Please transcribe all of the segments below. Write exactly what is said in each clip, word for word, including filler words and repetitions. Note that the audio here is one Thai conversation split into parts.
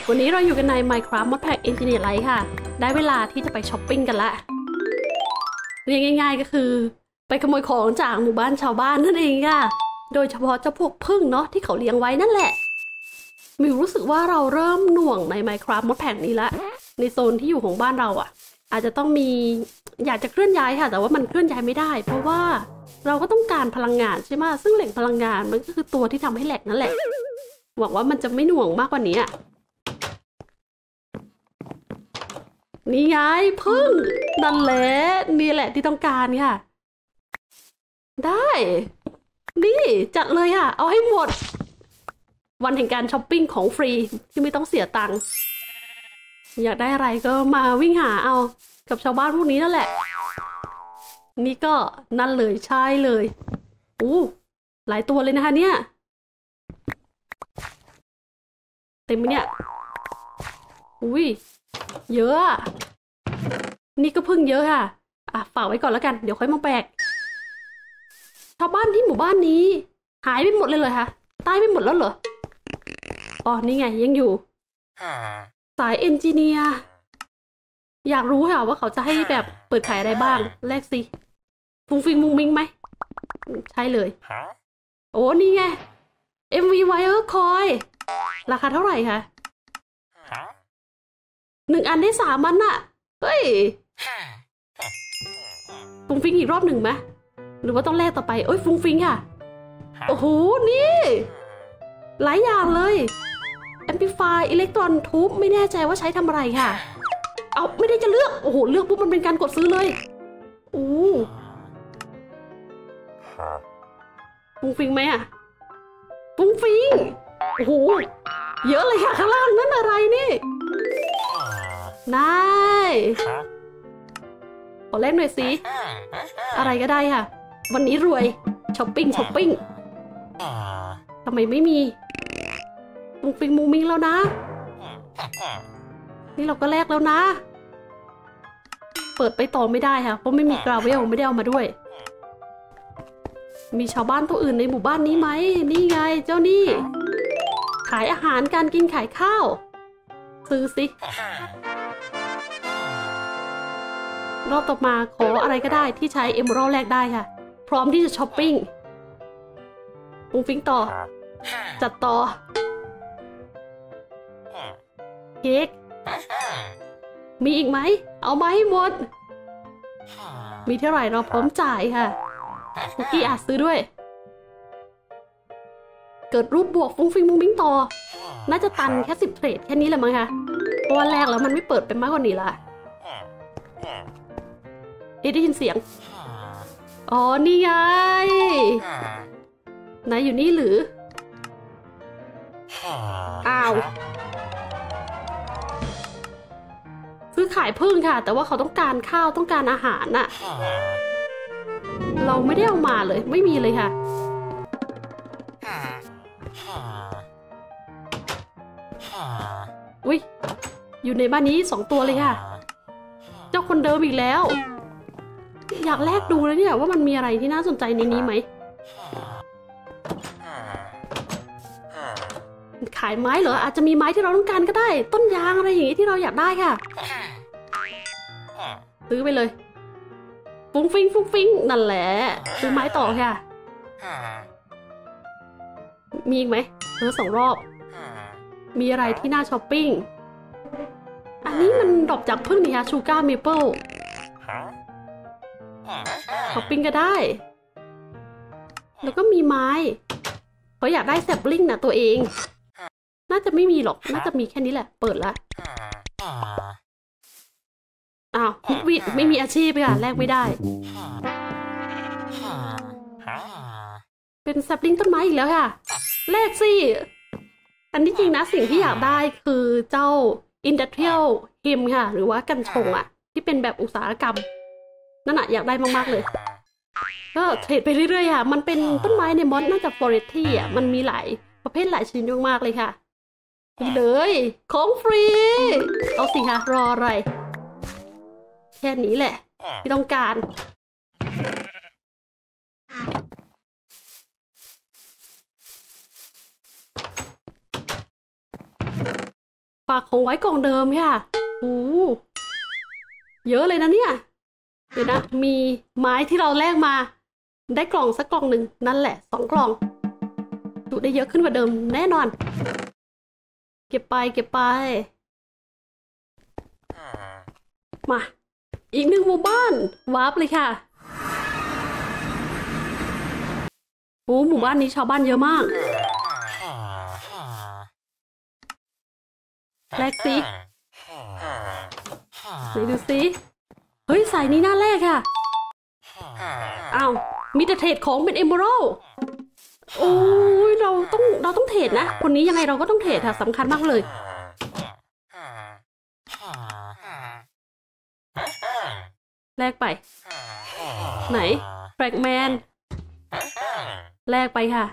วันนี้เราอยู่กันใน Minecraft Modpack Engineer Life ค่ะได้เวลาที่จะไปช้อปปิ้งกันละเรียกง่ายๆก็คือไปขโมยของจากหมู่บ้านชาวบ้านนั่นเองค่ะโดยเฉพาะเจ้าพวกผึ้งเนาะที่เขาเลี้ยงไว้นั่นแหละมิวรู้สึกว่าเราเริ่มหน่วงใน Minecraft Modpack นี้ละในโซนที่อยู่ของบ้านเราอ่ะอาจจะต้องมีอยากจะเคลื่อนย้ายค่ะแต่ว่ามันเคลื่อนย้ายไม่ได้เพราะว่าเราก็ต้องการพลังงานใช่ไหมซึ่งแหล่งพลังงานมันก็คือตัวที่ทำให้แหลกนั่นแหละหวังว่ามันจะไม่หน่วงมากกว่านี้นี่ไงพึ่งนั่นแหละนี่แหละที่ต้องการค่ะได้นี่จัดเลยค่ะเอาให้หมดวันแห่งการช้อปปิ้งของฟรีที่ไม่ต้องเสียตังค์อยากได้อะไรก็มาวิ่งหาเอากับชาวบ้านพวกนี้นั่นแหละนี่ก็นั่นเลยใช่เลยอู้หลายตัวเลยนะคะเนี่ยเต็มไหมเนี่ยอุ้ยเยอะนี่ก็พึ่งเยอะค่ะอ่ะฝากไว้ก่อนแล้วกันเดี๋ยวค่อยมาแบกชาวบ้านที่หมู่บ้านนี้หายไปหมดเลยเลยค่ะตายไปหมดแล้วเหรออ๋อนี่ไงยังอยู่สายเอนจิเนียร์อยากรู้ค่ะว่าเขาจะให้แบบเปิดขายอะไรบ้างแรกสิฟุ้งฟิงมุงมิงไหมใช่เลยโอ้นี่ไง เอ็ม วี Wire Coil ราคาเท่าไหร่คะหนึ่งอันได้สามอันน่ะเฮ้ยฟุ้งฟิงอีกรอบหนึ่งไหมหรือว่าต้องแลกต่อไปเอ้ยฟุ้งฟิงค่ะโอ้โหนี่หลายอย่างเลย Amplify อิเล็กตรอนทูบไม่แน่ใจว่าใช้ทำอะไรค่ะเอาไม่ได้จะเลือกโอ้โหเลือกปุ๊บมันเป็นการกดซื้อเลยอู้ฟุ้งฟิงไหมอะฟุ้งฟิงโอ้โหเยอะเลยค่ะข้างล่างนั่นอะไรนี่นายขอเล่นหน่อยสิอะไรก็ได้ค่ะวันนี้รวยช้อปปิ้งช้อปปิ้งทำไมไม่มีฟุ้งฟิงมูมิงแล้วนะนี่เราก็แลกแล้วนะเปิดไปต่อไม่ได้ค่ะเพราะไม่มีกราเวลไม่ได้เอามาด้วยมีชาวบ้านตัวอื่นในหมู่บ้านนี้ไหมนี่ไงเจ้านี่ขายอาหารการกินขายข้าวซื้อสิรอบต่อมาขออะไรก็ได้ที่ใช้เอเมอรัลแลกได้ค่ะพร้อมที่จะช้อปปิ้งฟุ้งฟิงต่อจัดต่อเค้กมีอีกไหมเอามาให้หมดมีเท่าไหร่เราพร้อมจ่ายค่ะคุกกี้อาจซื้อด้วยเกิดรูปบวกฟุ้งฟิงมุ้งมิ้งต่อน่าจะตันแค่สิบเทรดแค่นี้แหละมั้งคะเพราะวันแรกแล้วมันไม่เปิดเป็นมากกว่านี้ละได้ยินเสียงอ๋อนี่ไงนายอยู่นี่หรืออ้าวซื้อขายพึ่งค่ะแต่ว่าเขาต้องการข้าวต้องการอาหารน่ะเราไม่ได้เอามาเลยไม่มีเลยค่ะอุ้ยอยู่ในบ้านนี้สองตัวเลยค่ะเจ้าคนเดิมอีกแล้วอยากแลกดูแล้วเนี่ยว่ามันมีอะไรที่น่าสนใจในนี้ไหมขายไม้เหรออาจจะมีไม้ที่เราต้องการก็ได้ต้นยางอะไรอย่างนี้ที่เราอยากได้ค่ะซื้อไปเลยฟุ้งฟิงฟุ้งฟิงนั่นแหละซื้อไม้ต่อค่ะมีอีกไหมเออสองรอบมีอะไรที่น่าช้อปปิ้งอันนี้มันดอกจากพึ่งนี่ค่ะชูการ์เมเปิลช้อปปิ้งก็ได้แล้วก็มีไม้เขาอยากได้แซปลิงนะตัวเองน่าจะไม่มีหรอกน่าจะมีแค่นี้แหละเปิดละอ้าววิทไม่มีอาชีพค่ะแลกไม่ได้เป็นแซปลิงต้นไม้อีกแล้วค่ะแลกสิอันที่จริงนะสิ่งที่อยากได้คือเจ้า Industrial Hemp ค่ะหรือว่ากัญชงอ่ะที่เป็นแบบอุตสาหกรรมนั่นอะอยากได้มากๆเลยก็เทรดไปเรื่อยๆค่ะมันเป็นต้นไม้ในมอสน่าจะฟอเรสตี้อ่ะมันมีหลายประเภทหลายชนิดมากๆเลยค่ะนี่เลยของฟรีเอาสิค่ะรออะไรแค่นี้แหละที่ต้องการฝากของไว้กล่องเดิมค่ะโอ้เยอะเลยนะเนี่ยเดี๋ยวนะมีไม้ที่เราแลกมาได้กล่องสักกล่องหนึ่งนั่นแหละสองกล่องจุได้เยอะขึ้นกว่าเดิมแน่นอนเก็บไปเก็บไปมาอีกหนึ่งหมู่บ้านวาร์ปเลยค่ะโอ้หมู่บ้านนี้ชาวบ้านเยอะมากแลกสิไหนดูสิเฮ้ยสายนี้น่าแลกค่ะอ้าวมีแต่เทรดของเป็นเอเมอรัลด์โอ้ยเราต้องเราต้องเทรดนะคนนี้ยังไงเราก็ต้องเทรดค่ะสำคัญมากเลยแลกไปไหนแฟกแมนแลกไปค่ะ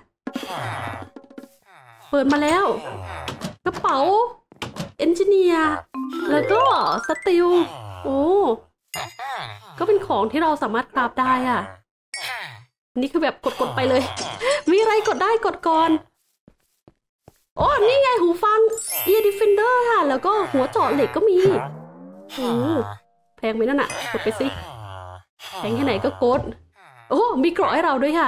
เปิดมาแล้วกระเป๋าเอนจิเนียร์แล้วก็สตีลโอ้ก็เป็นของที่เราสามารถคราฟได้อ่ะนี่คือแบบกดๆไปเลยมีอะไรกดได้กดก่อนโอ้นี่ไงหูฟัง Ear Defender ค่ะแล้วก็หัวเจาะเหล็กก็มีโอ้แพงไหมนั่นอ่ะกดไปสิแพงแค่ไหนก็กดโอ้มีเกราะให้เราด้วยค่ะ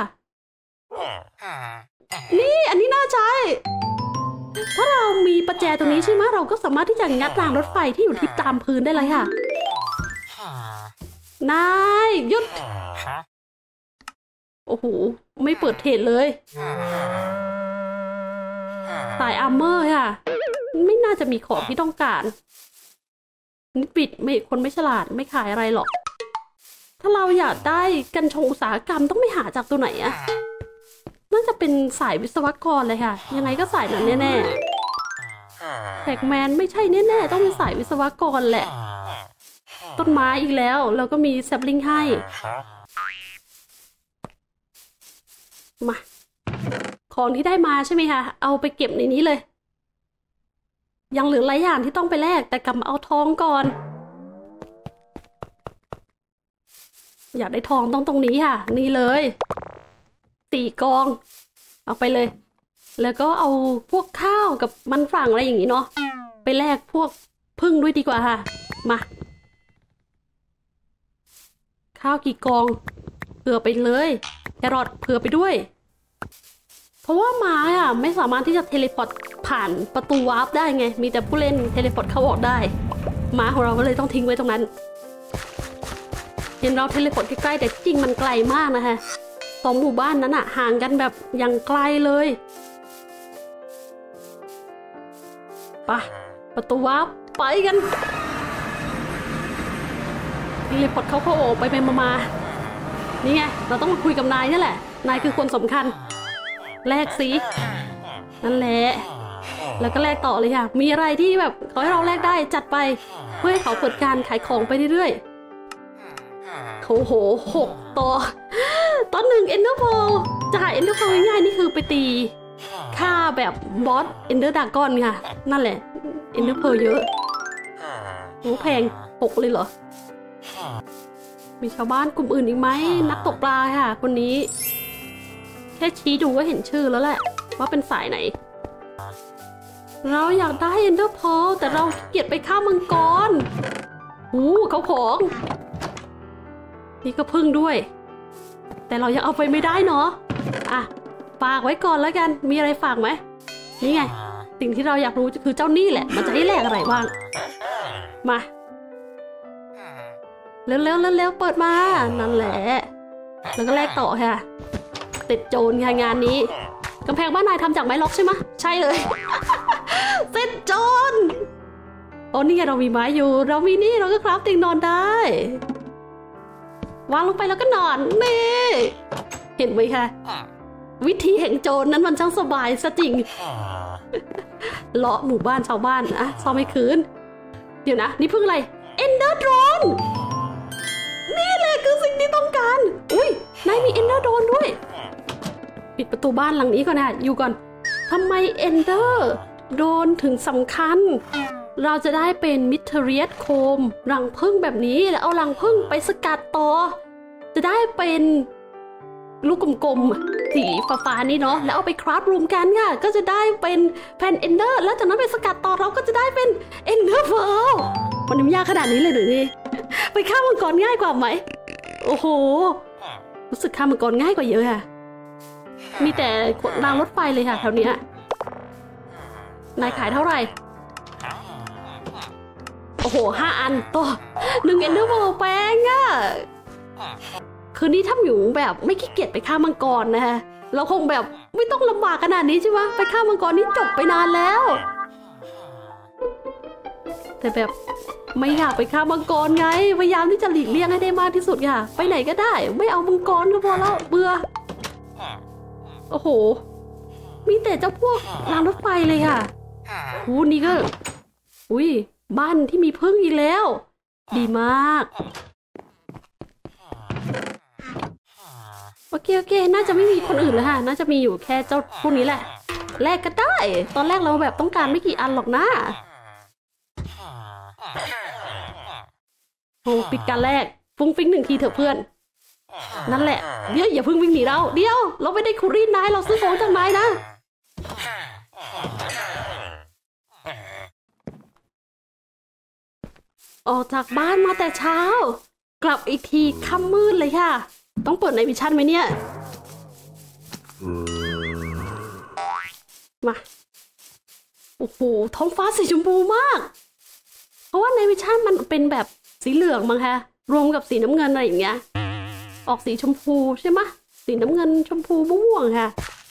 นี่อันนี้น่าใช้ถ้าเรามีประแจตรงนี้ใช่ไหมเราก็สามารถที่จะงัดรางรถไฟที่อยู่ที่ตามพื้นได้เลยค่ะนายหยุดโอ้โหไม่เปิดเทรดเลยสายอาร์เมอร์ค่ะไม่น่าจะมีของที่ต้องการนี่ปิดไม่คนไม่ฉลาดไม่ขายอะไรหรอกถ้าเราอยากได้กัญชงอุตสาหกรรมต้องไปหาจากตัวไหนอะน่าจะเป็นสายวิศวกรเลยค่ะยังไงก็สายนั้นแน่ๆแฟกแมนไม่ใช่แน่ๆต้องเป็นสายวิศวกรแหละต้นไม้อีกแล้วแล้วก็มีแซปลิงให้มาของที่ได้มาใช่ไหมคะเอาไปเก็บในนี้เลยยังเหลือหลายอย่างที่ต้องไปแลกแต่กลับมาเอาทองก่อนอยากได้ทองต้องตรงนี้ค่ะนี่เลยสี่กองเอาไปเลยแล้วก็เอาพวกข้าวกับมันฝรั่งอะไรอย่างนี้เนาะไปแลกพวกพึ่งด้วยดีกว่าค่ะมาข้าวกี่กองเผื่อไปเลยแครอทเผื่อไปด้วยเพราะว่าม้าอ่ะไม่สามารถที่จะเทเลพอร์ตผ่านประตูวาร์ปได้ไงมีแต่ผู้เล่นเทเลพอร์ตเข้าออกได้ม้าของเราก็เลยต้องทิ้งไว้ตรงนั้นเห็นเราเทเลพอร์ตใกล้ๆแต่จริงมันไกลมากนะคะสองหมู่บ้านนั้นอะห่างกันแบบอย่างไกลเลยไปประตูวาร์ปไปกันเทเลพอร์ตเข้าเข้าออกไปไปมาๆนี่ไงเราต้องมาคุยกับนายนี่แหละนายคือคนสำคัญแลกสินั่นแหละแล้วก็แลกต่อเลยค่ะมีอะไรที่แบบเขาให้เราแลกได้จัดไปเพื่อให้เขาเปิดการขายของไปเรื่อยๆโอ้โหหกต่อตอนหนึ่งเอ็นเดอร์โพจ่ายเอ็นเดอร์โพง่ายๆนี่คือไปตีค่าแบบบอสเอ็นเดอร์ดากอนค่ะนั่นแหละเอ็นเดอร์โพเยอะโอ้แพงหกเลยเหรอมีชาวบ้านกลุ่มอื่นอีกไหมนักตกปลาค่ะคนนี้แค่ชี้ดูก็เห็นชื่อแล้วแหละว่าเป็นสายไหนเราอยากได้เอ็นเดอร์โพแต่เราเกลียดไปฆ่ามังกรหูเขาของนี่ก็พึ่งด้วยแต่เรายังเอาไปไม่ได้เนาะอ่ะฝากไว้ก่อนแล้วกันมีอะไรฝากไหมนี่ไงสิ่งที่เราอยากรู้คือเจ้านี่แหละมันจะให้แลกอะไรบ้างมาเร็วๆเร็วๆเปิดมานั่นแหละแล้วก็แลกต่อค่ะติดโจรค่ะงานนี้กำแพงบ้านนายทำจากไม้ล็อกใช่ไหมใช่เลยติดโจรโอ้นี่ไงเรามีไม้อยู่เรามีนี่เราก็คราฟเตียงนอนได้วางลงไปแล้วก็นอนนี่เห็นไหมคะวิธีแห่งโจรนั้นมันช่างสบายซะจริงเลาะหมู่บ้านชาวบ้านอะซ่อมไม่คืนเดี๋ยวนะนี่เพิ่งอะไรเอนเดอร์โดรนนี่แหละคือสิ่งที่ต้องการอุ้ยนายมีเอนเดอร์โดรนด้วยปิดประตูบ้านหลังนี้ก่อนนะอยู่ก่อนทำไมเอนเดอร์โดรนถึงสำคัญเราจะได้เป็นมิเทเรียสโคมรังผึ้งแบบนี้แล้วเอารังผึ้งไปสกัดต่อจะได้เป็นลูกกลมสีฟ้าๆนี่เนาะแล้วเอาไปคราฟรวมกันค่ะก็จะได้เป็นแผ่นเอนเดอร์แล้วจากนั้นไปสกัดต่อเราก็จะได้เป็นเอนเดอร์เวิลด์มันยากขนาดนี้เลยหรือนี่ไปฆ่ามังกรง่ายกว่าไหมโอ้โหรู้สึกฆ่ามังกรง่ายกว่าเยอะค่ะมีแต่รางรถไฟเลยค่ะแถวเนี้ยนายขายเท่าไหร่โอ้โหห้าอันต่อหนึ่งเอนเดอร์เวิลด์แปลงอะคืนนี้ถ้าหมิวแบบไม่ขี้เกียจไปฆ่ามังกรนะฮะเราคงแบบไม่ต้องลำบากขนาดนี้ใช่ไหมไปฆ่ามังกรนี่จบไปนานแล้วแต่แบบไม่อยากไปฆ่ามังกรไงพยายามที่จะหลีกเลี่ยงให้ได้มากที่สุดค่ะไปไหนก็ได้ไม่เอามังกรก็พอแล้วเบื่อโอ้โหมีแต่เจ้าพวกรางรถไฟเลยค่ะหูนี่ก็อุ้ยบ้านที่มีพึ่งอีกแล้วดีมากโอเคโอเคน่าจะไม่มีคนอื่นแล้วค่ะน่าจะมีอยู่แค่เจ้าพวกนี้แหละแลกก็ได้ตอนแรกเราแบบต้องการไม่กี่อันหรอกนะโอ้ปิดการแรกฟุ้งฟิ้งหนึ่งทีเถอะเพื่อนนั่นแหละเดี๋ยวอย่าเพิ่งวิ่งหนีเราเดี๋ยวเราไม่ได้คุรีนายเราซื้อของจากนายนะออกจากบ้านมาแต่เช้ากลับอีกทีค่ำมืดเลยค่ะต้องเปิดในวิชั่นไหมเนี่ยมาโอ้โหท้องฟ้าสีชมพูมากเพราะว่าในวิชั่นมันเป็นแบบสีเหลืองมั้งคะรวมกับสีน้ำเงินอะไรอย่างเงี้ยออกสีชมพูใช่ไหมสีน้ำเงินชมพูม่วงค่ะ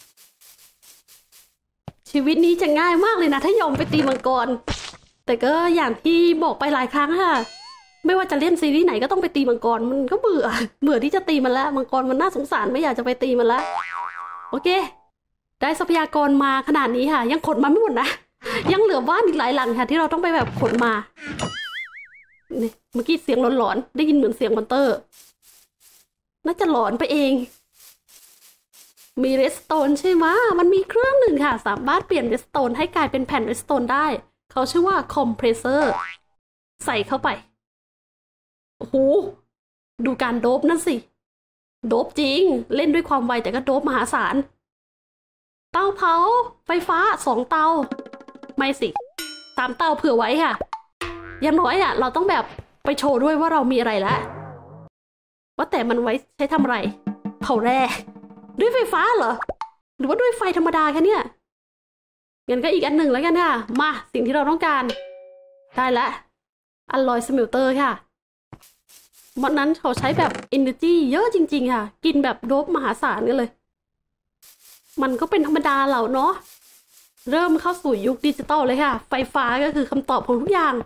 ชีวิตนี้จะง่ายมากเลยนะถ้ายอมไปตีมังกรแต่ก็อย่างที่บอกไปหลายครั้งค่ะไม่ว่าจะเล่นซีรีส์ไหนก็ต้องไปตีมังกรมันก็เบื่อเบื่อที่จะตีมันแล้วมังกรมันน่าสงสารไม่อยากจะไปตีมันแล้วโอเคได้ทรัพยากรมาขนาดนี้ค่ะยังขนมาไม่หมดนะยังเหลือบ้านอีกหลายหลังค่ะที่เราต้องไปแบบขนมานี่เมื่อกี้เสียงหลอนๆได้ยินเหมือนเสียงมอนเตอร์น่าจะหลอนไปเองมีเรสโตนใช่ไหมมันมีเครื่องหนึ่งค่ะสามารถเปลี่ยนเรสโตนให้กลายเป็นแผ่นเรสโตนได้เขาชื่อว่าคอมเพรสเซอร์ใส่เข้าไปโอ้โหดูการโดบนั่นสิโดบจริงเล่นด้วยความไวแต่ก็โดบมหาศาลเตาเผาไฟฟ้าสองเตาไม่สิสามเตาเผื่อไว้ค่ะอย่างน้อยอ่ะเราต้องแบบไปโชว์ด้วยว่าเรามีอะไรแล้วว่าแต่มันไว้ใช้ทำอะไรเผาแร่ด้วยไฟฟ้าเหรอหรือว่าด้วยไฟธรรมดาแค่เนี้ยงั้นก็อีกอันหนึ่งแล้วกันค่ะมาสิ่งที่เราต้องการได้แล้วอลลอยสเมลเตอร์ค่ะวันนั้นเขาใช้แบบ energy เยอะจริงๆค่ะกินแบบโดบมหาศาลกันเลยมันก็เป็นธรรมดาเหล่าเนาะเริ่มเข้าสู่ยุคดิจิตอลเลยค่ะไฟฟ้าก็คือคำตอบของทุกอย่าง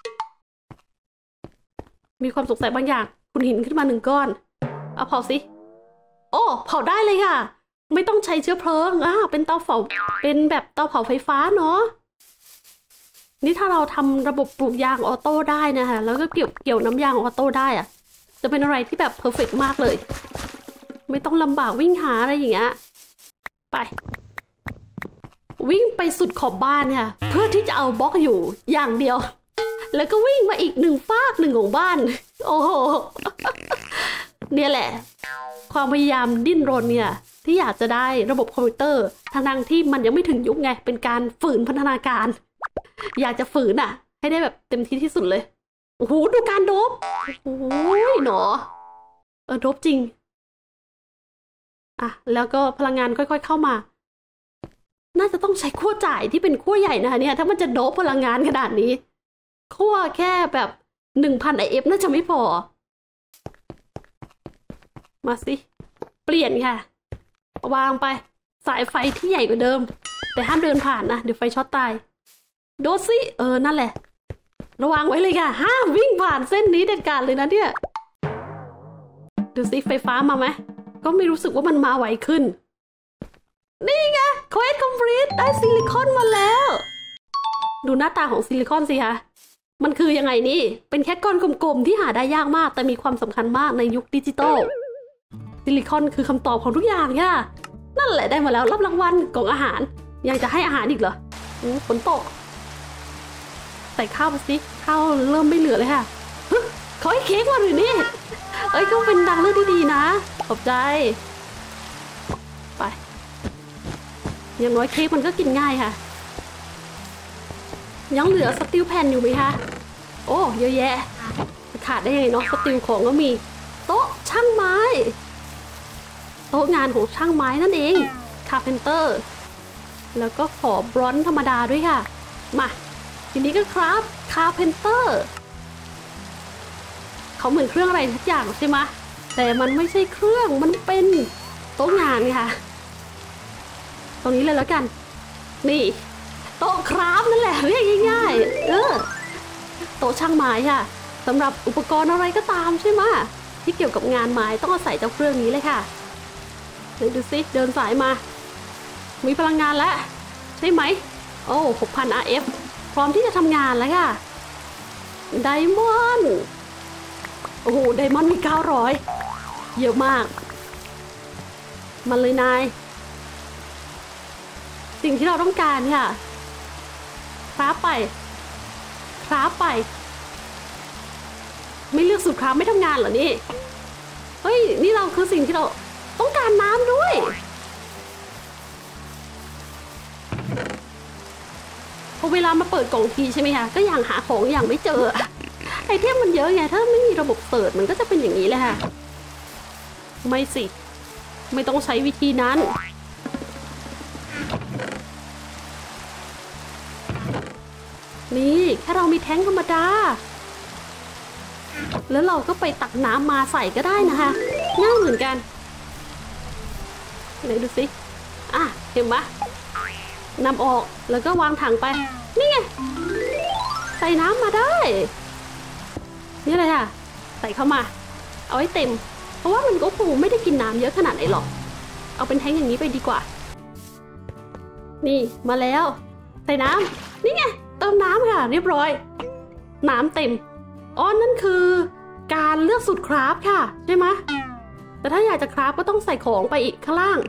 มีความสงสัยบางอย่างคุณหินขึ้นมาหนึ่งก้อนเอาเผาสิโอ้เผาได้เลยค่ะไม่ต้องใช้เชื้อเพลิงอ่าเป็นเตาเผาเป็นแบบเตาเผาไฟฟ้าเนาะนี่ถ้าเราทำระบบปลูกยางออโต้ได้นะคะแล้วก็เกี่ยวเกี่ยวน้ำยางออโต้ได้อะจะเป็นอะไรที่แบบเพอร์เฟกต์มากเลยไม่ต้องลำบากวิ่งหาอะไรอย่างเงี้ยไปวิ่งไปสุดขอบบ้านค่ะเพื่อที่จะเอาบล็อกอยู่อย่างเดียวแล้วก็วิ่งมาอีกหนึ่งฟากหนึ่งของบ้านโอ้โหเนี่ยแหละความพยายามดิ้นรนเนี่ยที่อยากจะได้ระบบคอมพิวเตอร์ทั้งๆที่มันยังไม่ถึงยุคไงเป็นการฝืนพัฒนาการอยากจะฝืนอ่ะให้ได้แบบเต็มที่ที่สุดเลยโอ้โหดูการโดบโอ้ยหนอเออโดบจริงอ่ะแล้วก็พลังงานค่อยๆเข้ามาน่าจะต้องใช้ขั้วจ่ายที่เป็นขั้วใหญ่นะคะเนี่ยถ้ามันจะโดบพลังงานขนาดนี้ขั้วแค่แบบหนึ่งพันไอเอฟน่าจะไม่พอมาสิเปลี่ยนค่ะวางไปสายไฟที่ใหญ่กว่าเดิมแต่ห้ามเดินผ่านนะเดี๋ยวไฟช็อตตายโดดสิเออนั่นแหละระวังไว้เลยค่ะห้ามวิ่งผ่านเส้นนี้เด็ดขาดเลยนะเนี่ยดูสิไฟฟ้ามาไหมก็ไม่รู้สึกว่ามันมาไวขึ้นนี่ไงเควสคอมพลีทได้ซิลิคอนมาแล้วดูหน้าตาของซิลิคอนสิคะมันคือยังไงนี่เป็นแค่ก้อนกลมๆที่หาได้ยากมากแต่มีความสำคัญมากในยุคดิจิตอลซิลิคอนคือคำตอบของทุกอย่างค่ะนั่นแหละได้มาแล้วรับรางวัลกล่องอาหารยังจะให้อาหารอีกเหรอฝนตกใส่ข้าวมาสิข้าวเริ่มไม่เหลือเลยค่ะเขาให้เค้กมาหรือนี่เอ้ยก็เป็นดังเรื่องที่ดีนะขอบใจไปอย่างน้อยเค้กมันก็กินง่ายค่ะยังเหลือสตีลแผ่นอยู่ไหมคะโอ้เยอะแยะขาดได้ยังไงเนาะสตีลของก็มีโต๊ะช่างไม้โต๊ะงานของช่างไม้นั่นเองคาร์เพนเตอร์แล้วก็ขอบรอนธรรมดาด้วยค่ะมาทีนี้ก็ครับคาร์เพนเตอร์เขาเหมือนเครื่องอะไรทุกอย่างใช่ไหมแต่มันไม่ใช่เครื่องมันเป็นโต๊ะงานค่ะตรงนี้เลยแล้วกันนี่โต๊ะคราฟนั่นแหละเรียกง่ายๆเออโต๊ะช่างไม้ค่ะสำหรับอุปกรณ์อะไรก็ตามใช่ไหมที่เกี่ยวกับงานไม้ต้องอาศัยเจ้าเครื่องนี้เลยค่ะเดี๋ยวดูสิเดินสายมามีพลังงานแล้วใช่ไหมโอ้ หกพัน อาร์ เอฟ พร้อมที่จะทำงานแล้วค่ะไดมอนด์โอ้โหไดมอนด์มีเก้าร้อยเยอะมากมันเลยนายสิ่งที่เราต้องการค่ะคราฟไปคราฟไปไม่เลือกสูตรคราฟไม่ทำงานเหรอนี่เฮ้ยนี่เราคือสิ่งที่เราต้องการน้ำด้วยพอเวลามาเปิดกล่องทีใช่ไหมคะก็อย่างหาของอย่างไม่เจอไอเทมมันเยอะไงถ้าไม่มีระบบเปิดมันก็จะเป็นอย่างนี้แหละค่ะไม่สิไม่ต้องใช้วิธีนั้นนี่แค่เรามีแท้งธรรมดาแล้วเราก็ไปตักน้ำมาใส่ก็ได้นะคะง่ายเหมือนกันไหนดูสิอ่ะเห็นไหมนำออกแล้วก็วางถังไปนี่ไงใส่น้ำมาได้นี่เลยค่ะใส่เข้ามาเอาให้เต็มเพราะว่ามันก็คงไม่ได้กินน้ำเยอะขนาดไหนหรอกเอาเป็นแท้งอย่างนี้ไปดีกว่านี่มาแล้วใส่น้ำนี่ไงเติมน้ำค่ะเรียบร้อยน้ำเต็มอ๋อนั่นคือการเลือกสูตรคราฟค่ะใช่ไหมแต่ถ้าอยากจะคราฟก็ต้องใส่ของไปอีกข้างล่าง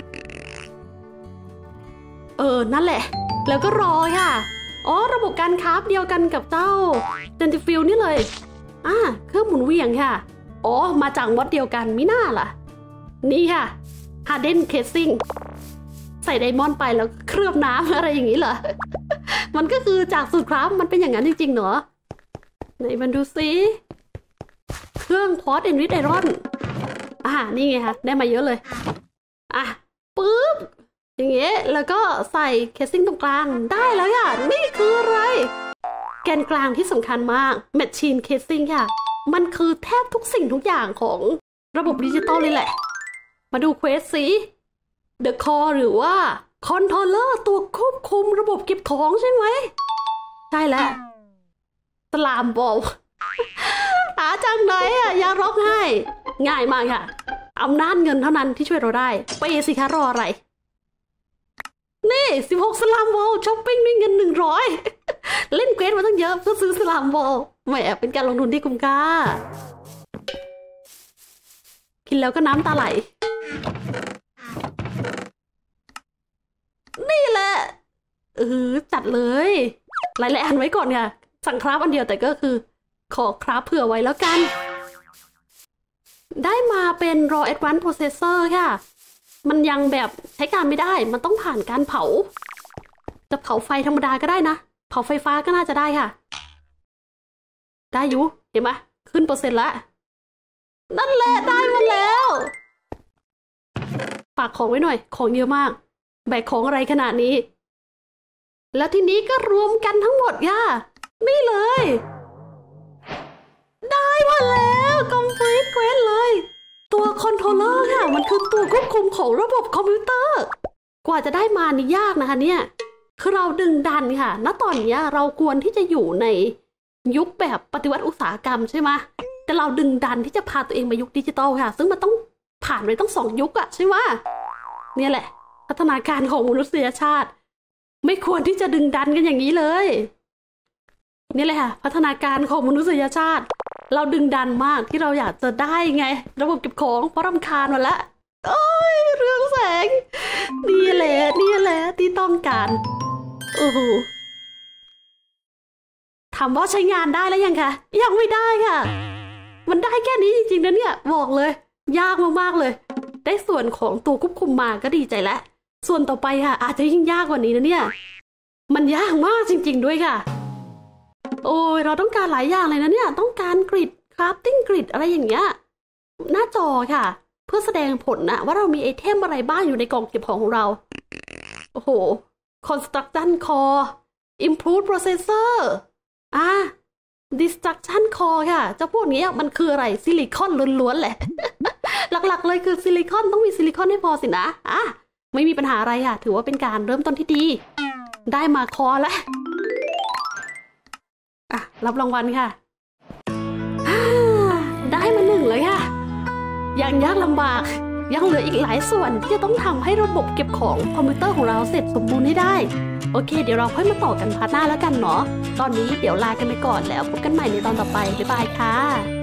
เออนั่นแหละแล้วก็รอค่ะอ๋อระบบการคราฟเดียวกันกับเจ้าเซนติฟิลนี่เลยอ่าเครื่องหมุนเวียงค่ะอ๋อมาจากมอดเดียวกันมิน่าล่ะนี่ค่ะฮาร์เดนเคสซิ่งใส่ไดมอนด์ไปแล้วเคลือบน้ำอะไรอย่างนี้เหรอ มันก็คือจากสูตรคราฟมันเป็นอย่างนั้นจริงๆเนาะไหนมันดูซิเครื่องพอสเอนริชไอรอนอ่านี่ไงคะได้มาเยอะเลยอ่ะปึ๊บอย่างเงี้ยแล้วก็ใส่เคสซิ่งตรงกลางได้แล้วค่ะนี่คืออะไรแกนกลางที่สำคัญมากแมชชีนเคสซิ่งค่ะมันคือแทบทุกสิ่งทุกอย่างของระบบดิจิตอลเลยแหละมาดูเควสสิเดอะคอหรือว่าคอนโทรลเลอร์ตัวควบคุมระบบเก็บของใช่ไหมใช่แล้วสลามบอลหาจากไหนอ่ะอย่าร้องไห้ง่ายมากค่ะอำนาจเงินเท่านั้นที่ช่วยเราได้ไปสิคะรออะไรนี่สิบหกสลามบอลช้อปปิ้งด้วยเงินหนึ่งร้อยเล่นเควสมาตั้งเยอะเพื่อซื้อสลามบอลแหมเป็นการลงทุนที่คุ้มค่ากินแล้วก็น้ำตาไหลนี่แหละเออจัดเลยหลายๆอันไว้ก่อนค่ะสั่งคราฟอันเดียวแต่ก็คือขอคราฟเผื่อไว้แล้วกันได้มาเป็น raw advanced processor ค่ะมันยังแบบใช้การไม่ได้มันต้องผ่านการเผาจะเผาไฟธรรมดาก็ได้นะเผาไฟฟ้าก็น่าจะได้ค่ะได้อยู่เห็นไหมขึ้นเปอร์เซ็นต์ละนั่นแหละได้มาแล้วฝากของไว้หน่อยของเยอะมากแบกของอะไรขนาดนี้แล้วทีนี้ก็รวมกันทั้งหมดค่ะนี่เลยได้มาแล้วคอมพลีทเควสเลยตัวคอนโทรลเลอร์ค่ะมันคือตัวควบคุมของระบบคอมพิวเตอร์กว่าจะได้มานี่ยากนะคะเนี่ยคือเราดึงดันค่ะณตอนนี้เราควรที่จะอยู่ในยุคแบบปฏิวัติอุตสาหกรรมใช่ไหมแต่เราดึงดันที่จะพาตัวเองมายุคดิจิตอลค่ะซึ่งมันต้องผ่านไปต้องสองยุคอะใช่ไหมเนี่ยแหละพัฒนาการของมนุษยชาติไม่ควรที่จะดึงดันกันอย่างนี้เลยนี่เลยค่ะพัฒนาการของมนุษยชาติเราดึงดันมากที่เราอยากจะได้ไงระบบเก็บของเพราะรำคาญมาแล้วโอ้ยเรื่องแสงนี่แหละนี่แหละที่ต้องการโอ้โหถามว่าใช้งานได้แล้วยังคะยังไม่ได้ค่ะมันได้แค่นี้จริงๆนะเนี่ยบอกเลยยากมากๆเลยได้ส่วนของตัวควบคุมมาก็ดีใจแล้วส่วนต่อไปค่ะอาจจะยิ่งยากกว่านี้นะเนี่ยมันยากมากจริงๆด้วยค่ะโอ้ยเราต้องการหลายอย่างเลยนะเนี่ยต้องการกริดคราฟติ้งกริดอะไรอย่างเงี้ยหน้าจอค่ะเพื่อแสดงผลนะว่าเรามีไอเทมอะไรบ้างอยู่ในกล่องเก็บของของเราโอ้โห construction core improve processor อ่ะ destruction core ค่ะเจ้าพวกนี้มันคืออะไรซิลิคอนล้วนๆแหละ หลักๆเลยคือซิลิคอนต้องมีซิลิคอนให้พอสินะอ่ะไม่มีปัญหาอะไรค่ะถือว่าเป็นการเริ่มต้นที่ดีได้มาคอแล้วอ่ะรับรางวัลค่ะได้มาหนึ่งเลยค่ะยังยากลำบากยังเหลืออีกหลายส่วนที่จะต้องทำให้ระบบเก็บของคอมพิวเตอร์ของเราเสร็จสมบูรณ์ให้ได้โอเคเดี๋ยวเราค่อยมาต่อกันพาร์ทหน้าแล้วกันเนาะตอนนี้เดี๋ยวลากันไปก่อนแล้วพบกันใหม่ในตอนต่อไปบ๊ายบายค่ะ